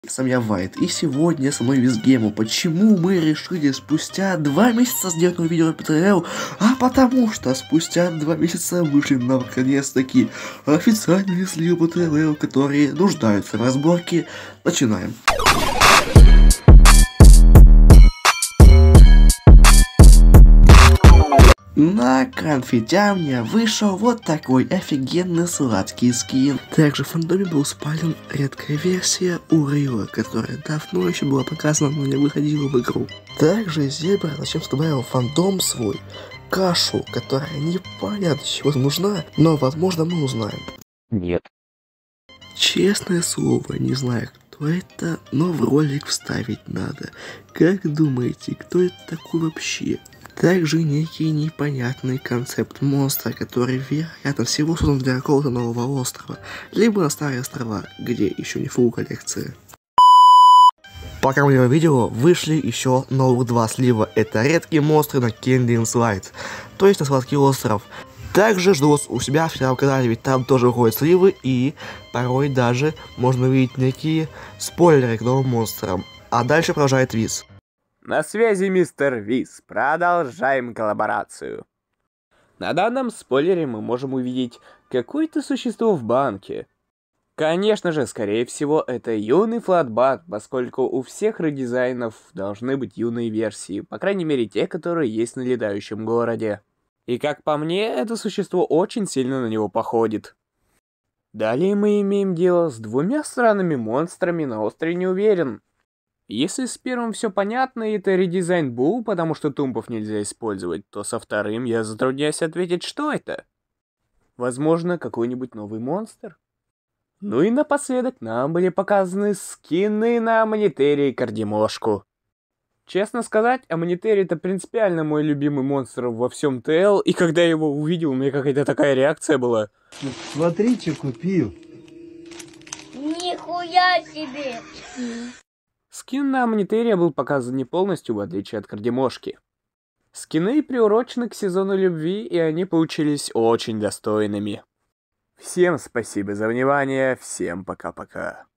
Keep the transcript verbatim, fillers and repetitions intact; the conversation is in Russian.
Сам я Вайт, и сегодня со мной Визгейму. Почему мы решили спустя два месяца сделать новое видео по ТЛ? А потому что спустя два месяца вышли наконец-таки официальные сливы по ТЛ, которые нуждаются в разборке. Начинаем. На конфетяне вышел вот такой офигенный сладкий скин. Также в фандоме был спален редкая версия Урила, которая давно еще была показана, но не выходила в игру. Также Зебра зачем-то добавил в фандом свой кашу, которая непонятно чего нужна, но возможно мы узнаем. Нет. Честное слово, не знаю, кто это, но в ролик вставить надо. Как думаете, кто это такой вообще? Также некий непонятный концепт монстра, который, вероятно всего, создан для какого-то нового острова, либо на старые острова, где еще не фулл коллекция. Пока мы его видео, вышли еще новых два слива. Это редкие монстры на Kindling Light, то есть на сладкий остров. Также жду вас у себя в втором канале, ведь там тоже выходят сливы, и порой даже можно увидеть некие спойлеры к новым монстрам. А дальше продолжает Виз. На связи мистер Виз. Продолжаем коллаборацию. На данном спойлере мы можем увидеть какое-то существо в банке. Конечно же, скорее всего, это юный флатбат, поскольку у всех редизайнов должны быть юные версии, по крайней мере те, которые есть на летающем городе. И как по мне, это существо очень сильно на него походит. Далее мы имеем дело с двумя странными монстрами на острове Не Уверен. Если с первым все понятно, и это редизайн Бу, потому что тумпов нельзя использовать, то со вторым я затрудняюсь ответить, что это. Возможно, какой-нибудь новый монстр? Ну и напоследок нам были показаны скины на Аммонитери и Кардемошку. Честно сказать, Аммонитери это принципиально мой любимый монстр во всем ТЛ, и когда я его увидел, у меня какая-то такая реакция была. Смотри, что купил. Нихуя себе! Скин на Аммонитери был показан не полностью, в отличие от Кардемошки. Скины приурочены к сезону любви, и они получились очень достойными. Всем спасибо за внимание, всем пока-пока.